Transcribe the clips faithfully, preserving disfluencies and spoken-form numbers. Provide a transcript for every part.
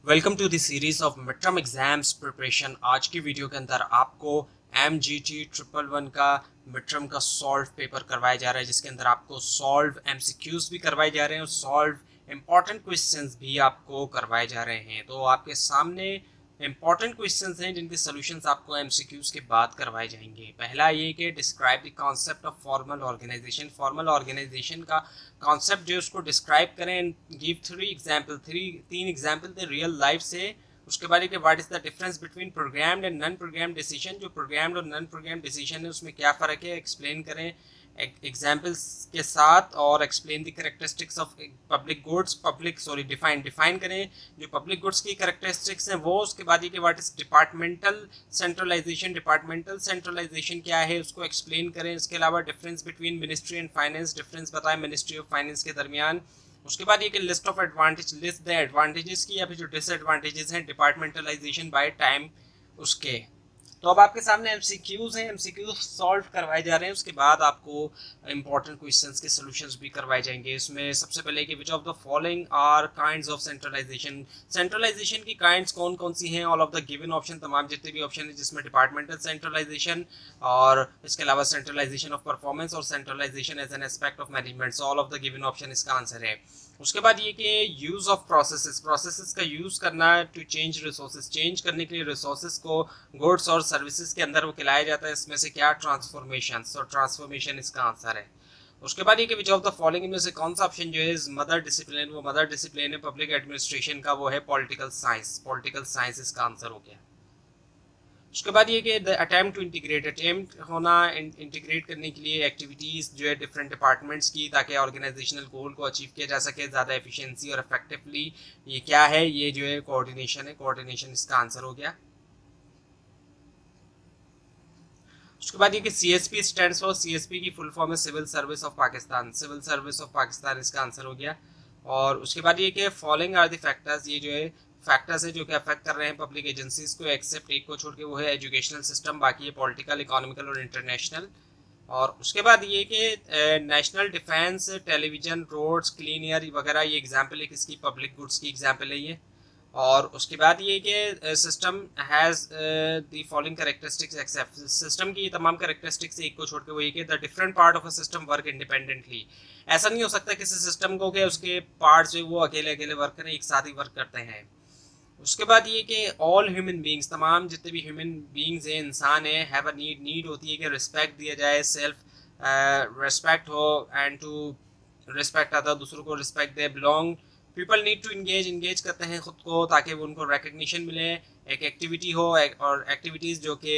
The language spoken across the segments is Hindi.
Welcome to the series of mid term exams preparation. आज की वीडियो के अंदर आपको M G T triple one का मिड टर्म का सॉल्व पेपर करवाया जा रहा है, जिसके अंदर आपको सॉल्व एम सी क्यूज भी करवाए जा रहे हैं और सॉल्व इम्पॉर्टेंट क्वेश्चंस भी आपको करवाए जा रहे हैं। तो आपके सामने इंपॉर्टेंट क्वेश्चंस हैं जिनके सॉल्यूशंस आपको एमसीक्यूज के बाद करवाए जाएंगे। पहला ये कि describe the concept of formal organisation. Formal organisation का कॉन्सेप्ट जो उसको डिस्क्राइब करें, गिव थ्री एग्जांपल थ्री तीन एग्जांपल दे रियल लाइफ से। उसके बाद ये what is the difference between programmed and non programmed decision. जो प्रोग्राम्ड और नॉन प्रोग्राम्ड डिसीजन है उसमें क्या फ़र्क है, एक्सप्लेन करें एग्जाम्पल्स के साथ। और explain the characteristics of public goods. Public sorry define define करें जो पब्लिक गुड्स की कैरेक्टरिस्टिक्स हैं वो। उसके बाद ये कि what is departmental centralisation. Departmental centralisation क्या है उसको एक्सप्लेन करें। इसके अलावा difference between ministry and finance. Difference बताएं मिनिस्ट्री ऑफ फाइनेंस के दरमियान। उसके बाद ये कि list of advantage, list the advantages की या फिर जो डिसएडवांटेजेस हैं डिपार्टमेंटलाइजेशन बाय टाइम उसके। तो अब आपके सामने एमसीक्यूज हैं, एमसीक्यूज सॉल्व करवाए जा रहे हैं। उसके बाद आपको इंपॉर्टेंट क्वेश्चंस के सॉल्यूशंस भी करवाए जाएंगे। इसमें सबसे पहले कि which of the following are kinds of centralisation. Centralisation की काइंड्स कौन कौन सी हैं? All of the given option, तमाम जितने भी ऑप्शन है जिसमें डिपार्टमेंटल सेंट्रलाइजेशन और इसके अलावा सेंट्रलाइजेशन ऑफ परफॉर्मेंस और centralisation as an aspect of management. All of the given option इसका आंसर है। उसके बाद ये कि यूज़ ऑफ प्रोसेसेस। प्रोसेसेस का यूज़ करना टू चेंज रिसोर्सेज। चेंज करने के लिए रिसोर्सेज को गुड्स और सर्विसेज के अंदर वो खिलाया जाता है। इसमें से क्या? ट्रांसफॉर्मेशन। सो ट्रांसफॉर्मेशन इसका आंसर है। उसके बाद ये कि विच ऑफ द फॉलोइंग में से कौन सा ऑप्शन जो है मदर डिसिप्लिन, वो मदर डिसिप्लिन है पब्लिक एडमिनिस्ट्रेशन का, वो है पॉलिटिकल साइंस। पॉलिटिकल साइंस इसका आंसर हो गया। उसके बाद ये कि the attempt to integrate. Attempt होना इंटीग्रेट करने के लिए एक्टिविटीज़ जो है डिफरेंट डिपार्टमेंट्स की, ताकि ऑर्गेनाइजेशनल गोल को अचीव किया जा सके ज़्यादा एफिशिएंसी और इफेक्टिवली। ये क्या है? ये जो है कोऑर्डिनेशन है। कोऑर्डिनेशन इसका आंसर हो गया। उसके बाद ये कि C S P stands for, C S P की फुल फॉर्म है civil service of Pakistan. Civil service of Pakistan इसका आंसर हो गया। और उसके बाद ये कि फॉलोइंग आर द फैक्टर्स। ये जो है फैक्टर्स है जो कि अफेक्ट कर रहे हैं पब्लिक एजेंसीज को, एक्सेप्ट एक को छोड़ के, वो है एजुकेशनल सिस्टम, बाकी है पॉलिटिकल, इकोनॉमिकल और इंटरनेशनल। और उसके बाद ये कि national defence, television, roads, clean air वगैरह ये एग्जाम्पल है किसकी? पब्लिक गुड्स की एग्जाम्पल है ये। और उसके बाद ये कि system has the following characteristics except. System की तमाम कैरेक्टरिस्टिक्स एक को छोड़ के वो ये कि the different part of a system work independently. ऐसा नहीं हो सकता किसी सिस्टम को कि उसके पार्ट्स जो वो अकेले अकेले वर्क करें, एक साथ ही वर्क करते हैं। उसके बाद ये कि ऑल ह्यूमन बींग्स, तमाम जितने भी ह्यूमन बींग्स हैं, इंसान हैं, हैव अ नीड। नीड होती है कि रिस्पेक्ट दिया जाए, सेल्फ रिस्पेक्ट हो, एंड टू रिस्पेक्ट अदर, दूसरों को रिस्पेक्ट दे। Belong, people need to engage, engage करते हैं खुद को ताकि वो उनको रिकग्निशन मिले, एक एक्टिविटी हो एक, और एक्टिविटीज़ जो कि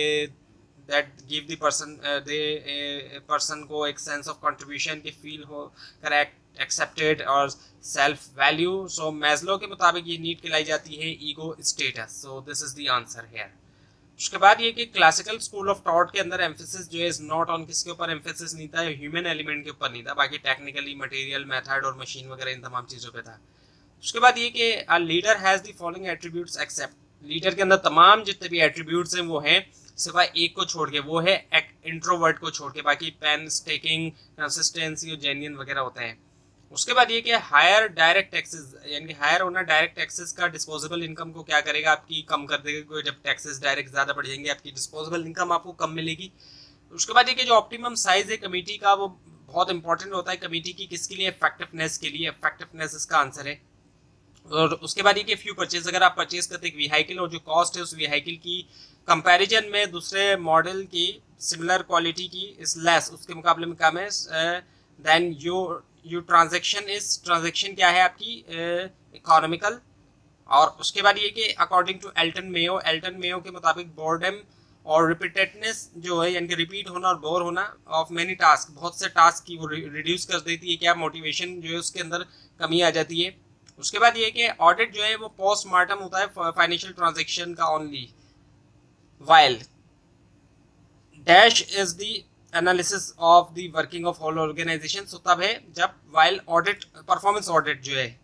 that give the person the person को एक सेंस ऑफ कंट्रीब्यूशन की फील हो, करेक्ट, एक्सेप्टेड और सेल्फ वैल्यू। सो मैस्लो के मुताबिक ये नीड कहलाई जाती है ego status. So this is the answer here. उसके बाद ये कि क्लासिकल स्कूल ऑफ थॉट के अंदर एम्फेसिस जो है इज नॉट ऑन, किसके ऊपर एम्फेसिस नहीं था? ह्यूमन एलिमेंट के ऊपर नहीं था, बाकी टेक्निकली, मटेरियल, मेथड और मशीन वगैरह इन तमाम चीज़ों पे था। उसके बाद ये कि a leader has the following attributes except. Leader के अंदर तमाम जितने भी एट्रीब्यूट्स हैं वो हैं सिवाय एक को छोड़ के, वो है इंट्रोवर्ट को छोड़ के, बाकी पेन स्टेकिंग, कंसिस्टेंसी और जेन्युइन वगैरह होते हैं। उसके बाद ये कि हायर डायरेक्ट टैक्सेस, यानी कि हायर होना डायरेक्ट टैक्सेस का डिस्पोजेबल इनकम को क्या करेगा? आपकी कम कर देगा। जब टैक्सेस डायरेक्ट ज़्यादा बढ़ जाएंगे आपकी डिस्पोजेबल इनकम आपको कम मिलेगी। उसके बाद ये कि जो ऑप्टिमम साइज है कमेटी का वो बहुत इंपॉर्टेंट होता है कमेटी की, किसके लिए? इफेक्टिवनेस के लिए। इफेक्टिवनेस इसका आंसर है। और उसके बाद ये कि फ्यू परचेज, अगर आप परचेज करते एक व्हीकल और जो कॉस्ट है उस व्हीकल की कंपैरिजन में दूसरे मॉडल की सिमिलर क्वालिटी की इज लेस, उसके मुकाबले में कम है, then you you transaction is, transaction क्या है आपकी? इकोनॉमिकल। uh, और उसके बाद ये कि according to Elton Mayo, Elton Mayo के मुताबिक बोर्डम और रिपीटेडनेस जो है, यानी कि रिपीट होना और बोर होना ऑफ मेनी टास्क, बहुत से टास्क की वो रिड्यूस कर देती है। क्या? मोटिवेशन जो है उसके अंदर कमी आ जाती है। उसके बाद ये कि ऑडिट जो है वो पोस्टमार्टम होता है फाइनेंशियल ट्रांजैक्शन का only, while dash is the analysis of the working of whole organisation. So तब है जब वाइल ऑडिट, परफॉर्मेंस ऑडिट जो है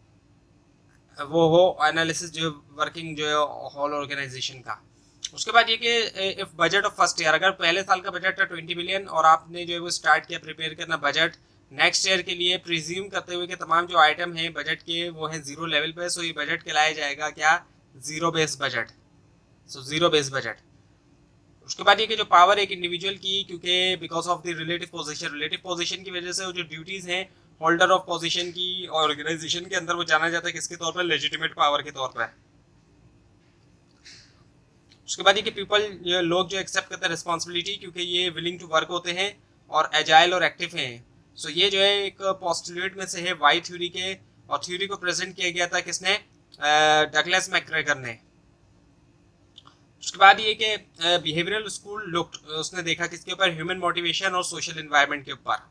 वो हो एनालिसिस जो वर्किंग जो है होल ऑर्गेनाइजेशन का। उसके बाद ये कि if budget of first year, अगर पहले साल का बजट है ट्वेंटी मिलियन और आपने जो है वो स्टार्ट किया प्रिपेयर करना बजट नेक्स्ट ईयर के लिए, प्रिज्यूम करते हुए कि तमाम जो आइटम हैं बजट के वो हैं जीरो लेवल पे, सो ये बजट कहलाया जाएगा क्या? Zero base budget, so zero base budget. उसके बाद ये कि जो पावर एक इंडिविजुअल की, क्योंकि because of the relative position, relative position की वजह से वो जो ड्यूटीज हैं होल्डर ऑफ पोजीशन की ऑर्गेनाइजेशन के अंदर, वो जाना जाता है किसके तौर पर, लेजिटिमेट पावर के तौर पर। उसके बाद ये कि पीपल, ये लोग जो एक्सेप्ट करते हैं रिस्पॉन्सिबिलिटी, क्योंकि ये विलिंग टू वर्क होते हैं और एजाइल और एक्टिव हैं। सो so ये जो है एक पोस्टुलेट में से है वाई थ्योरी के, और थ्योरी को प्रेजेंट किया गया था किसने, डगलस मैकग्रेगर ने। उसके बाद ये कि बिहेवियरल स्कूल लुक्ड, उसने देखा किसके ऊपर, ह्यूमन मोटिवेशन और सोशल एनवायरनमेंट के ऊपर।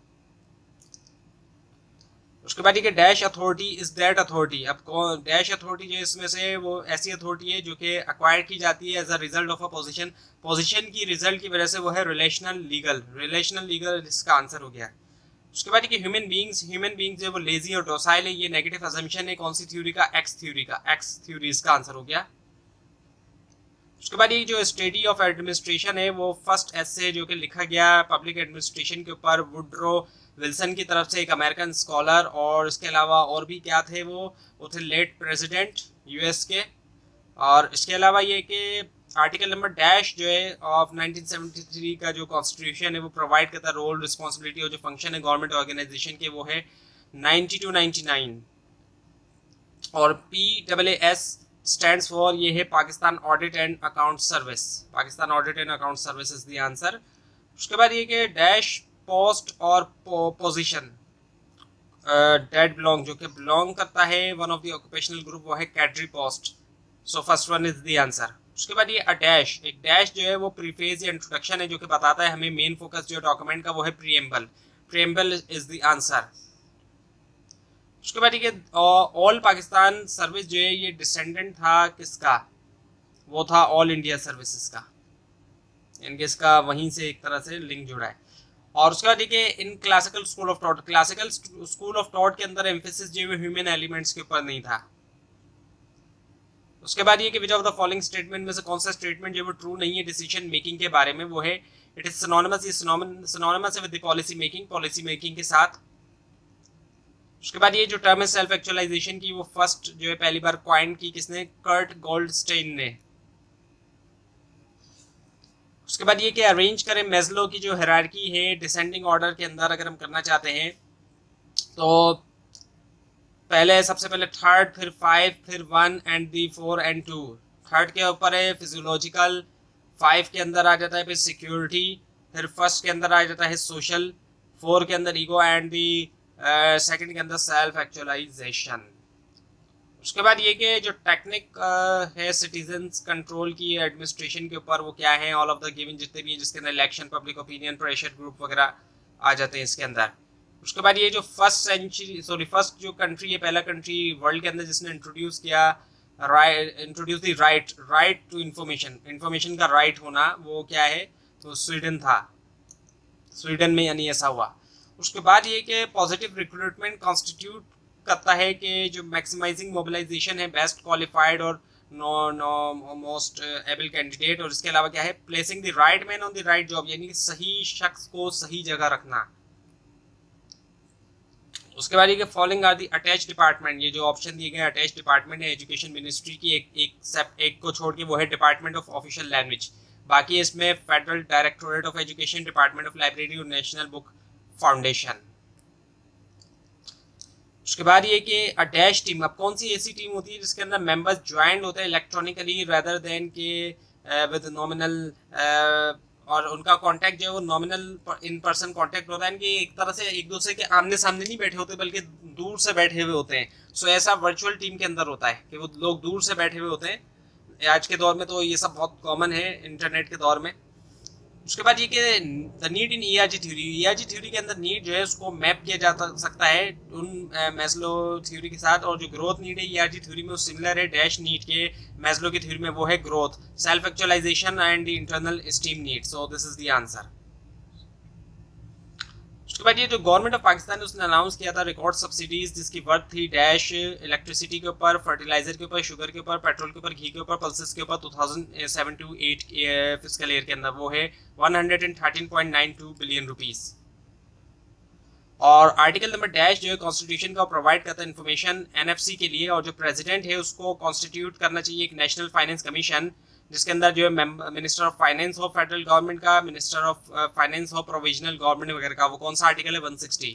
उसके बाद ये कि dash authority is that authority. अब डैश अथॉरिटी जो इसमें से वो ऐसी अथॉरिटी है जो कि अक्वायर की जाती है as a result of a position, position की रिजल्ट की वजह से, वो है रिलेशनल लीगल, रिलेशनल लीगल इसका आंसर हो गया। उसके बाद ये कि ह्यूमन बीइंग्स, ह्यूमन बीइंग्स जो वो लेजी और डोसाइल है, ये नेगेटिव अजम्पशन है कौन सी थ्योरी का, एक्स थ्योरी का, एक्स थ्योरी इसका आंसर हो गया। उसके बाद ये जो स्टडी ऑफ एडमिनिस्ट्रेशन है, वो फर्स्ट एसे जो कि लिखा गया पब्लिक एडमिनिस्ट्रेशन के ऊपर वुडरो विल्सन की तरफ से, एक अमेरिकन स्कॉलर, और इसके अलावा और भी क्या थे, वो वो थे लेट प्रेसिडेंट यूएस के। और इसके अलावा ये कि आर्टिकल नंबर डैश जो है ऑफ नाइनटीन सेवेंटी थ्री का जो कॉन्स्टिट्यूशन है, वो प्रोवाइड करता है रोल, रिस्पॉन्सिबिलिटी और जो फंक्शन है गवर्नमेंट ऑर्गेनाइजेशन के, वो है नाइन्टी टू नाइन्टी नाइन। और P double A S stands for, ये है Pakistan audit and account service, Pakistan audit and account service is the answer. उसके बाद ये कि डैश पोस्ट और पोजीशन, डेट बिलोंग, जो कि बिलोंग करता है one of the occupational group, वो है cadre post. So first one is the answer. उसके बाद ये अ डैश, एक डैश जो है वो प्रीफेज या इंट्रोडक्शन है, जो कि बताता है हमें मेन फोकस जो डॉक्यूमेंट का, वो है preamble, preamble is the answer. उसके बाद ये ऑल पाकिस्तान सर्विस जो है, ये डिसेंडेंट था किसका, वो था ऑल इंडिया सर्विसेज का, इनके इसका वहीं से एक तरह से लिंक जुड़ा है। और उसके बाद देखिए in classical school of thought, classical school of thought के अंदर एम्फेसिस जो है ह्यूमन एलिमेंट्स के ऊपर नहीं था। उसके बाद ये कि which of the following statement में से कौन सा स्टेटमेंट जो है वो ट्रू नहीं है डिसीजन मेकिंग के बारे में, वो है इट इज सिनोनिमस, ये सिनोनिमस है with the policy making, policy making के साथ। उसके बाद ये जो टर्म है सेल्फ एक्चुअलाइजेशन की, वो फर्स्ट जो है पहली बार क्वाइन की किसने, कर्ट गोल्डस्टेन ने। उसके बाद ये कि अरेंज करें मेस्लो की जो हायरार्की है डिसेंडिंग ऑर्डर के अंदर, अगर हम करना चाहते हैं तो पहले सबसे पहले थर्ड, फिर फाइव, फिर one and the four and two. Third के ऊपर है फिजियोलॉजिकल, फाइव के अंदर आ जाता है फिर सिक्योरिटी, फिर फर्स्ट के अंदर आ जाता है सोशल, फोर के अंदर ईगो एंड दी सेकंड के अंदर सेल्फ एक्चुअलाइजेशन। उसके बाद ये कि जो टेक्निक uh, है सिटीजन्स कंट्रोल की एडमिनिस्ट्रेशन के ऊपर, वो क्या है, ऑल ऑफ द गिवन जितने भी, जिसके अंदर election, public opinion, pressure group वगैरह आ जाते हैं इसके अंदर। उसके बाद ये जो फर्स्ट सेंचुरी, सॉरी फर्स्ट जो कंट्री है, पहला कंट्री वर्ल्ड के अंदर जिसने इंट्रोड्यूस किया right, introduce the right, right to information, information का राइट होना, वो क्या है, तो स्वीडन था, स्वीडन में यानी ऐसा हुआ। उसके बाद ये कि पॉजिटिव रिक्रूटमेंट कॉन्स्टिट्यूट करता है कि जो मैक्सिमाइजिंग मोबिलाइजेशन है बेस्ट क्वालिफाइड और no no most able candidate, और इसके अलावा क्या है, placing the right man on the right job, यानी कि सही शख्स को सही जगह रखना। उसके बाद ये following are the attach department, ये जो ऑप्शन दिए गए अटैच डिपार्टमेंट है एजुकेशन मिनिस्ट्री की, एक एक सेप एक को छोड़ के वो है डिपार्टमेंट ऑफ ऑफिशियल लैंग्वेज, बाकी इसमें federal directorate of education, department of library और नेशनल बुक फाउंडेशन। उसके बाद ये कि अ डैश टीम, अब कौन सी ऐसी टीम होती है जिसके अंदर मेंबर्स ज्वाइंट होते हैं इलेक्ट्रॉनिकली रेदर देन के विद नॉमिनल, और उनका कांटेक्ट जो है वो नॉमिनल इन पर्सन कांटेक्ट होता है, कि एक तरह से एक दूसरे के आमने सामने नहीं बैठे होते बल्कि दूर से बैठे हुए होते हैं। सो so, ऐसा वर्चुअल टीम के अंदर होता है कि वो लोग दूर से बैठे हुए होते हैं। आज के दौर में तो ये सब बहुत कॉमन है इंटरनेट के दौर में। उसके बाद ये कि the need in ERG theory, ERG theory के अंदर नीड जो है उसको मैप किया जा सकता है उन मैस्लो थ्योरी के साथ, और जो ग्रोथ नीड है ईआरजी थ्योरी में वो सिमिलर है डैश नीड के मैस्लो की थ्योरी में, वो है growth, self actualization and the internal esteem need. So this is the answer. उसके बाद ये जो गवर्नमेंट ऑफ पाकिस्तान उसने अनाउंस किया था रिकॉर्ड सब्सिडीज जिसकी वर्थ थी डैश इलेक्ट्रिसिटी के ऊपर, फर्टिलाइजर के ऊपर, शुगर के ऊपर, पेट्रोल के ऊपर, घी के ऊपर, पल्सेस के ऊपर two thousand seven to eight fiscal year के अंदर, वो है one hundred thirteen point nine two billion rupees. और आर्टिकल नंबर डैश जो है कॉन्स्टिट्यूशन का प्रोवाइड करता है इन्फॉर्मेशन एनएफसी के लिए, और जो प्रेसिडेंट है उसको कॉन्स्टिट्यूट करना चाहिए एक नेशनल फाइनेंस कमीशन, जिसके अंदर जो है मिनिस्टर ऑफ फाइनेंस हो फेडरल गवर्नमेंट का, मिनिस्टर ऑफ फाइनेंस हो प्रोविजनल गवर्नमेंट वगैरह का। वो कौन सा आर्टिकल है? One sixty.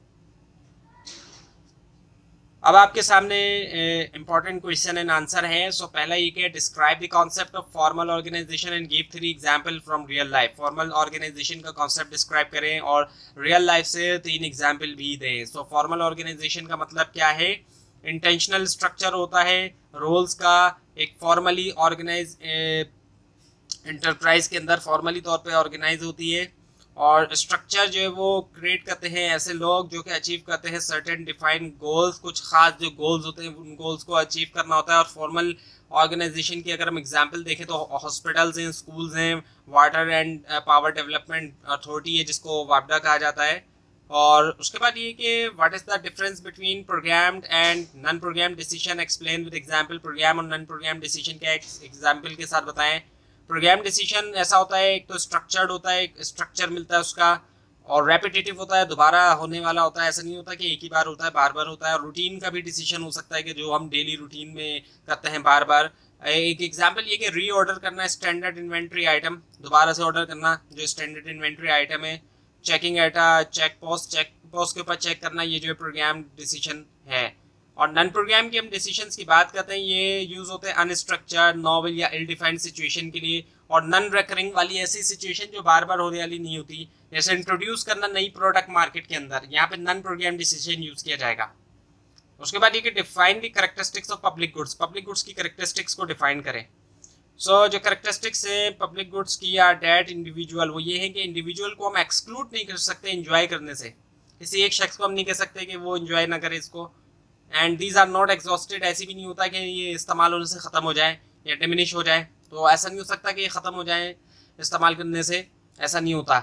अब आपके सामने इंपॉर्टेंट क्वेश्चन एंड आंसर है। सो पहला ये कि describe the concept of formal organization and give three example from real life. Formal organisation का कॉन्सेप्ट डिस्क्राइब करें और रियल लाइफ से तीन एग्जांपल भी दें। सो फॉर्मल ऑर्गेनाइजेशन का मतलब क्या है? इंटेंशनल स्ट्रक्चर होता है रोल्स का, एक फॉर्मली ऑर्गेनाइज इंटरप्राइज के अंदर फॉर्मली तौर पे ऑर्गेनाइज होती है, और स्ट्रक्चर जो है वो क्रिएट करते हैं ऐसे लोग जो कि अचीव करते हैं सर्टेन डिफाइंड गोल्स, कुछ खास जो गोल्स होते हैं उन गोल्स को अचीव करना होता है। और फॉर्मल ऑर्गेनाइजेशन की अगर हम एग्जांपल देखें तो हॉस्पिटल्स हैं, स्कूल्स हैं, water and power development authority है जिसको वापडा कहा जाता है। और उसके बाद ये कि what is the difference between programmed and non program decision, explain with example. Program और नॉन प्रोग्राम डिसीजन क्या एग्जांपल के साथ बताएं। प्रोग्राम डिसीजन ऐसा होता है, एक तो स्ट्रक्चर्ड होता है, एक स्ट्रक्चर मिलता है उसका, और रेपिटेटिव होता है, दोबारा होने वाला होता है, ऐसा नहीं होता कि एक ही बार होता है, बार बार होता है। और रूटीन का भी डिसीजन हो सकता है कि जो हम डेली रूटीन में करते हैं बार बार। एक एग्जांपल ये कि री ऑर्डर करना, स्टैंडर्ड इन्वेंट्री आइटम दोबारा से ऑर्डर करना जो स्टैंडर्ड इन्वेंट्री आइटम है। चेकिंग एटा, चेक पोस्ट, चेक पोस्ट के ऊपर चेक करना, ये जो है प्रोग्राम डिसीजन है। और नॉन प्रोग्राम के हम डिसीजंस की बात करते हैं, ये यूज होते हैं अनस्ट्रक्चर्ड, नॉवल या इल डिफाइंड सिचुएशन के लिए, और नॉन रेकरिंग वाली ऐसी सिचुएशन जो बार बार होने वाली नहीं होती, जैसे इंट्रोड्यूस करना नई प्रोडक्ट मार्केट के अंदर, यहाँ पे नॉन प्रोग्राम डिसीजन यूज किया जाएगा। उसके बाद ये कि define the characteristics of public goods, public goods की कैरेक्टरिस्टिक्स को डिफाइन करें। सो so, जो कैरेक्टरिस्टिक्स है पब्लिक गुड्स की या डेट इंडिविजुअल, वो ये है कि इंडिविजुअल को हम एक्सक्लूड नहीं कर सकते एंजॉय करने से, किसी एक शख्स को हम नहीं कह सकते कि वो एंजॉय ना करे इसको। And these are not exhausted, ऐसी भी नहीं होता कि ये इस्तेमाल होने से ख़त्म हो जाए या डिमिनिश हो जाए, तो ऐसा नहीं हो सकता कि ये ख़त्म हो जाए इस्तेमाल करने से, ऐसा नहीं होता।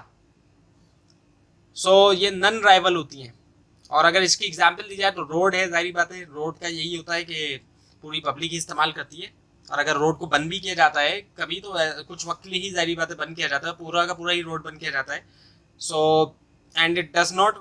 सो so, ये नन राइवल होती हैं। और अगर इसकी एग्जांपल दी जाए तो रोड है, जाहिर बात है रोड का यही होता है कि पूरी पब्लिक ही इस्तेमाल करती है, और अगर रोड को बंद भी किया जाता है कभी तो कुछ वक्त लिए ही जाहिर बात है बंद किया जाता है, पूरा का पूरा ही रोड बंद किया जाता है। So and it does not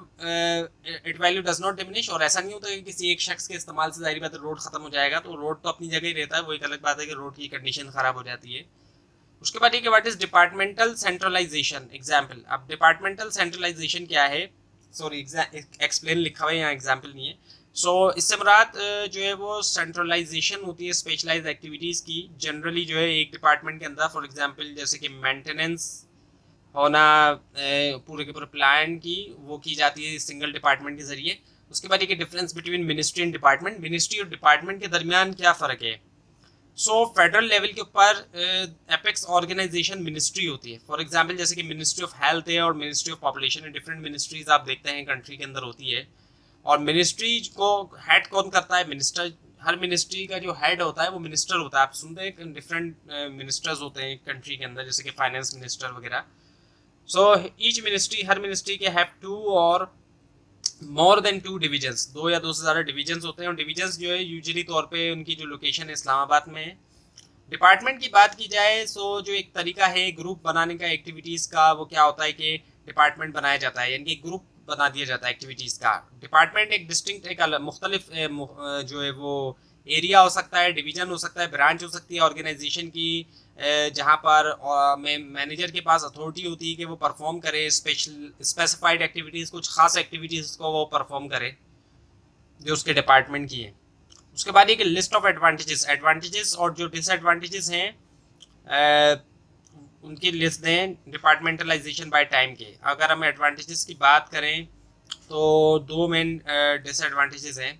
it value does not diminish, और ऐसा नहीं होता कि किसी एक शख्स के इस्तेमाल से जाहिर बात है रोड खत्म हो जाएगा, तो रोड तो अपनी जगह ही रहता है, वो एक अलग बात है कि रोड की कंडीशन खराब हो जाती है। उसके बाद ये कि what is departmental centralization example. अब डिपार्टमेंटल सेंट्रलाइजेशन क्या है, सॉरी एक्सप्लेन लिखा हुआ है यहाँ, एग्जाम्पल नहीं है। सो so, इससे मुराद जो है वो सेंट्रलाइजेशन होती है स्पेशलाइज एक्टिविटीज़ की, जनरली जो है एक डिपार्टमेंट के अंदर, फॉर एग्जांपल जैसे कि मेंटेनेंस होना पूरे के पूरे प्लान की, वो की जाती है सिंगल डिपार्टमेंट के जरिए। उसके बाद एक difference between ministry and department, ministry और डिपार्टमेंट के दरमियान क्या फ़र्क है। सो so, फेडरल लेवल के ऊपर एपेक्स ऑर्गेनाइजेशन मिनिस्ट्री होती है, फॉर एग्जांपल जैसे कि मिनिस्ट्री ऑफ हेल्थ है और मिनिस्ट्री ऑफ पॉपुलेशन है, डिफरेंट मिनिस्ट्रीज आप देखते हैं कंट्री के अंदर होती है। और मिनिस्ट्री को हेड कौन करता है? मिनिस्टर। हर मिनिस्ट्री का जो हेड होता है वो मिनिस्टर होता है। आप सुनते हैं डिफरेंट मिनिस्टर्स होते हैं कंट्री के अंदर, जैसे कि फाइनेंस मिनिस्टर वगैरह। सो ईच मिनिस्ट्री, हर मिनिस्ट्री के हैव टू और मोर देन टू डिविजन्स, दो या दो से ज़्यादा डिविजन्स होते हैं, और डिविजन्स जो है यूजुअली तौर पे उनकी जो लोकेशन है इस्लामाबाद में है। डिपार्टमेंट की बात की जाए सो जो एक तरीका है ग्रुप बनाने का एक्टिविटीज़ का, वो क्या होता है कि डिपार्टमेंट बनाया जाता है, यानी कि ग्रुप बना दिया जाता है एक्टिविटीज़ का। डिपार्टमेंट एक डिस्टिंक्ट, एक मुख्तलिफ जो है वो एरिया हो सकता है, डिवीजन हो सकता है, ब्रांच हो सकती है ऑर्गेनाइजेशन की, जहाँ पर मैनेजर के पास अथॉरिटी होती है कि वो परफॉर्म करे स्पेशल स्पेसिफाइड एक्टिविटीज़, कुछ खास एक्टिविटीज़ को वो परफॉर्म करे जो उसके डिपार्टमेंट की है। उसके बाद एक लिस्ट ऑफ एडवांटेजेस, एडवांटेजेस और जो डिसएडवांटेजेस हैं उनकी लिस्ट दें डिपार्टमेंटलाइजेशन बाय टाइम के। अगर हम एडवांटेजेस की बात करें तो दो मेन डिसएडवांटेजेस हैं।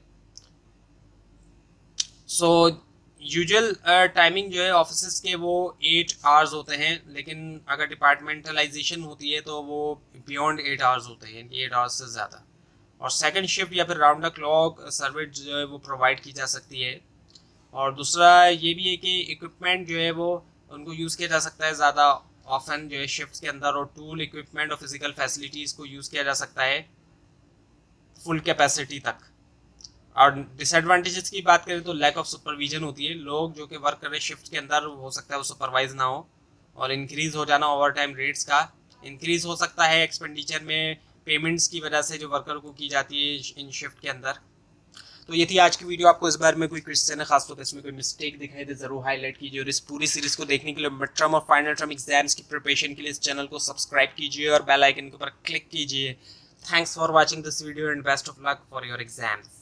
सो यूजुअल टाइमिंग जो है ऑफिस के वो एट आवर्स होते हैं, लेकिन अगर डिपार्टमेंटलाइजेशन होती है तो वो बियॉन्ड एट आवर्स होते हैं, यानी एट आवर्स से ज़्यादा। और सेकंड शिफ्ट या फिर राउंड द क्लॉक सर्विस जो है वो प्रोवाइड की जा सकती है। और दूसरा ये भी है कि इक्विपमेंट जो है वो उनको यूज़ किया जा सकता है ज़्यादा ऑफन जो है शिफ्ट्स के अंदर, और टूल इक्विपमेंट और फिजिकल फैसिलिटीज़ को यूज़ किया जा सकता है फुल कैपेसिटी तक। और डिसएडवांटेजेस की बात करें तो लैक ऑफ सुपरविजन होती है, लोग जो कि वर्क कर रहे शिफ्ट के अंदर हो सकता है वो सुपरवाइज ना हो, और इंक्रीज़ हो जाना ओवर टाइम रेट्स का, इंक्रीज़ हो सकता है एक्सपेंडिचर में पेमेंट्स की वजह से जो वर्कर को की जाती है इन शिफ्ट के अंदर। तो ये थी आज की वीडियो। आपको इस बार में कोई क्वेश्चन है खासतौर पर इसमें कोई मिस्टेक दिखाई दे जरूर हाईलाइट कीजिए, और इस पूरी सीरीज को देखने के लिए मिड टर्म और फाइनल टर्म एग्जाम्स की प्रिपरेशन के लिए इस चैनल को सब्सक्राइब कीजिए और बेल आइकन के ऊपर क्लिक कीजिए। Thanks for watching this video and best of luck for your exams.